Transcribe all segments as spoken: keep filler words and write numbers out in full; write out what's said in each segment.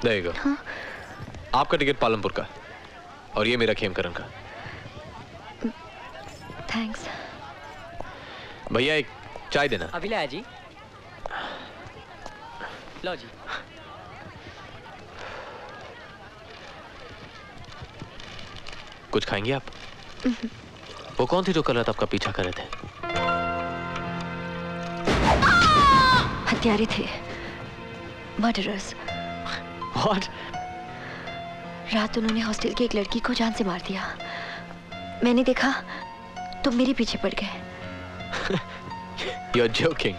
There you go. हाँ? आपका ticket Palampur का और ये मेरा खेमकरन का। थैंक्स। भैया एक चाय देना। अभी लाया जी। लो जी। कुछ खाएंगे आप? वो कौन थी जो कल रात आपका पीछा कर रहे थे? हत्यारे थे, मर्डरर्स। What? रात उन्होंने हॉस्टल की एक लड़की को जान से मार दिया। मैंने देखा तो मेरे पीछे पड़ गए। You're joking.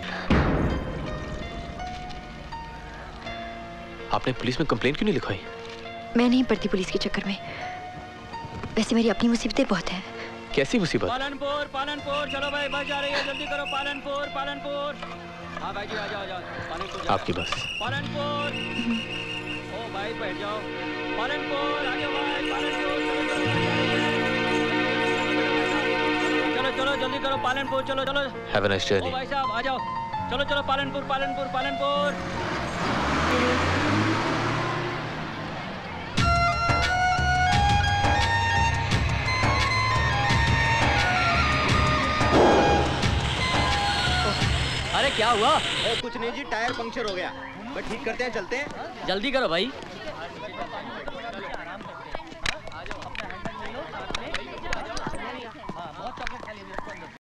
आपने पुलिस में कंप्लेंट क्यों नहीं लिखवाई? मैं नहीं पड़ती पुलिस के चक्कर में। वैसे मेरी अपनी मुसीबतें बहुत हैं। कैसी मुसीबत? पालनपुर, पालनपुर, चलो भाई बस जा रही है, जल्दी करो। पालनपुर, पालनपुर। हाँ भाई जी, आ जाओ, आ जाओ। पालनपुर आपकी बस। पालनपुर। ओ भाई बैठ जाओ। पालनपुर, आ जाओ भाई, पालनपुर। चलो चलो जल्दी करो, पालनपुर, चलो चलो। Have a nice journey. ओ भाई साहब आ जाओ। चलो चलो पालनपुर, पालनपुर, पालनपुर। अरे क्या हुआ? ए, कुछ नहीं जी, टायर पंक्चर हो गया। बस ठीक करते हैं, चलते हैं। जल्दी करो भाई।